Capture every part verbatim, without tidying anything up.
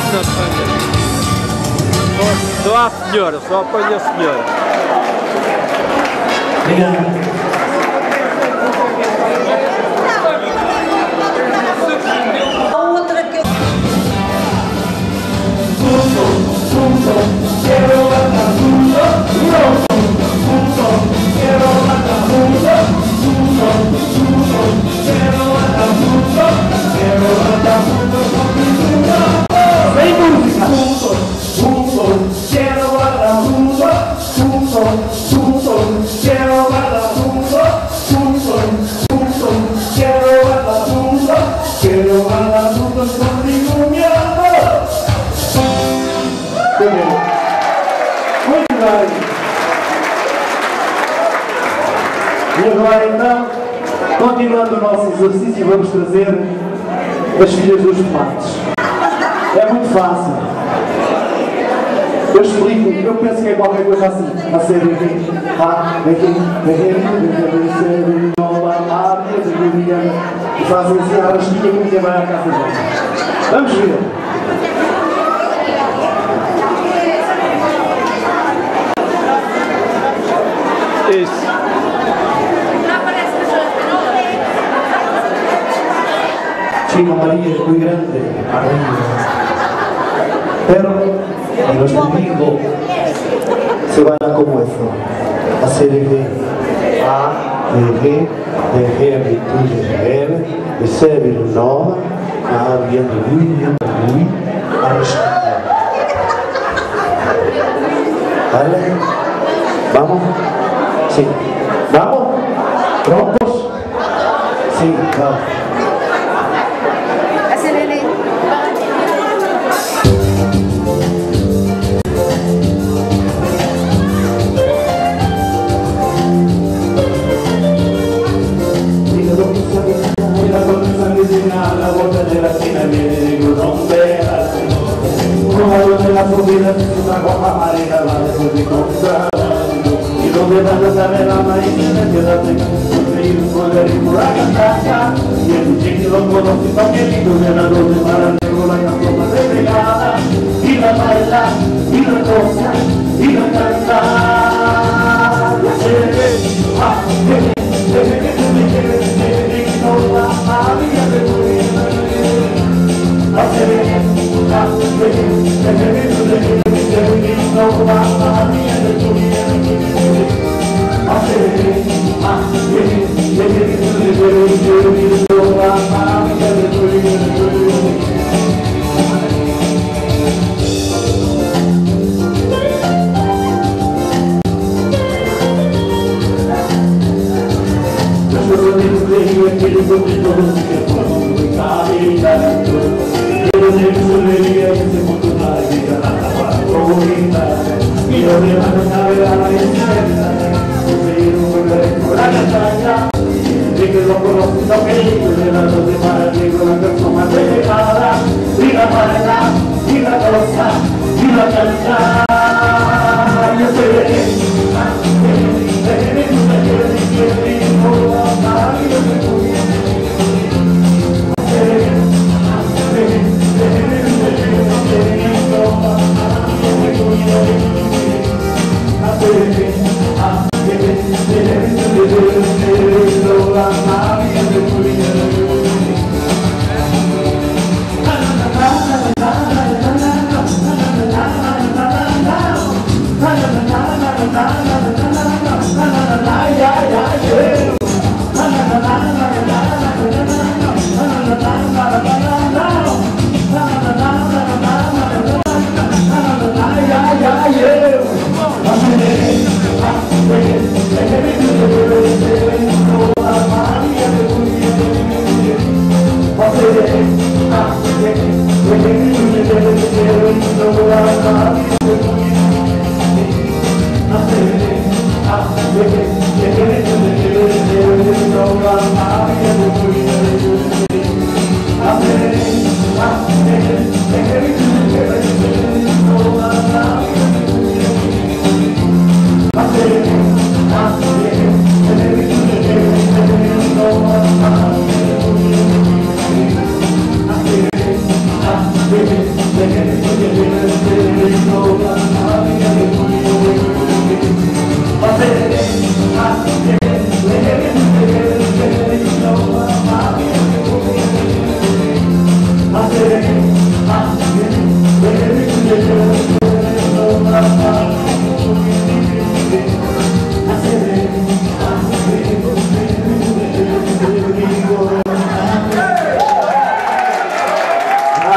não apanha. Só, só a senhora, só apanha a senhora. Obrigado. Sem música. Juntos, quiero bailar juntos, juntos, juntos, quiero bailar juntos, juntos, juntos, quiero bailar juntos, quiero bailar juntos contigo, mi amor. Muito bem. E agora então, continuando o nosso exercício, vamos trazer as filhas dos tomates. É muito fácil. Eu explico, eu penso que é qualquer coisa assim. A série aqui, ah, aqui, aqui, aqui, nova, ah, e fazem assim a rasquinha como quem vai à casa dela. Vamos ver. Isso. Chico María es muy grande, arriba. Pero los enemigos se van como eso. A serie de A, de G, de G, virtud de G, de C, virtud nova, A, bien de Lui, bien de Lui, a rescatar. ¿Vale? ¿Vamos? Sí. ¿Vamos? ¿Prontos? Sí, vamos. La vuelta de la esquina viene de Grumberas. Uno de las subidas es una guapa marina, va después de comprando. Y donde vas a saber la marina, quédate con ir poder ir por la cantaza. Y el chiquito lo conoce paquetito, de la noche para el negro la canción más despegada. Y la baila, y la cosa, y la canta. Ya se ve, ah, que se ve, que se ve, que se ve, que se ve, no la María de Molina. Hace bien, hace bien, se ve, se ve, se ve, no la María de Molina. Hace bien, hace bien, se ve, se ve, se ve, no la María de Molina. Aquele bonito que foram de caridade. Eu nem soleria esse mundo na vida na favorita. E eu levo na verdade a esquerda. Eu sei um lugar por a cantar. E que lo conozco tão querido. De la noche para llegar a la canción más delicada. Y la baila, y la goza, y la canta. Yo sé que Thank you.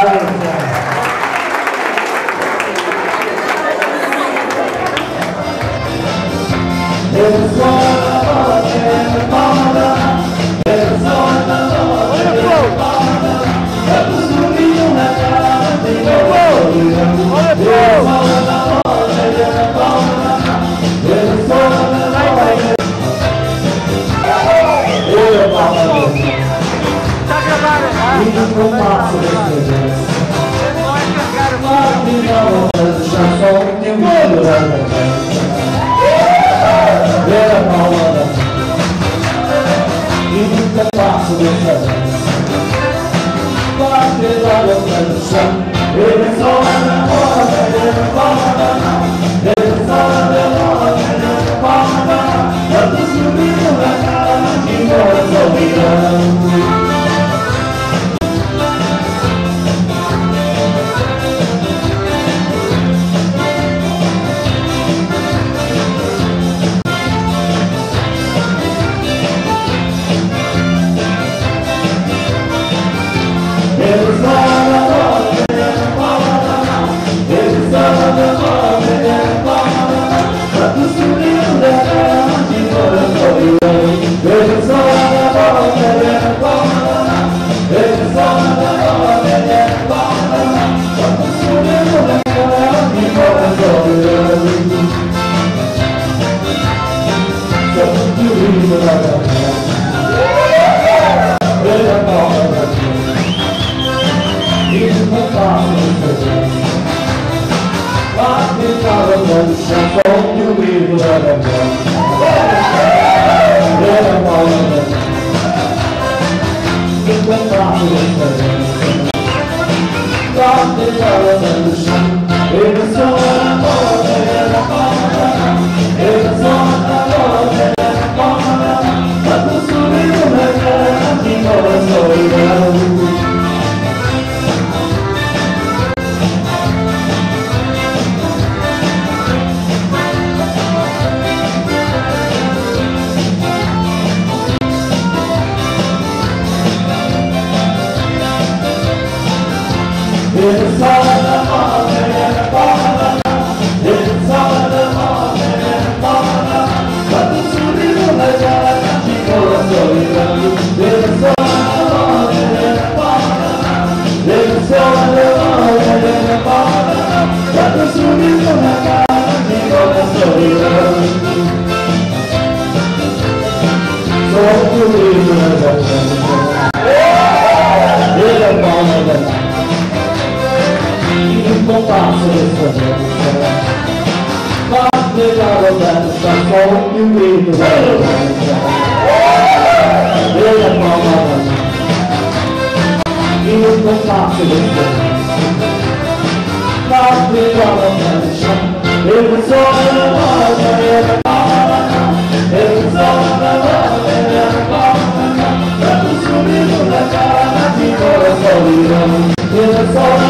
It's all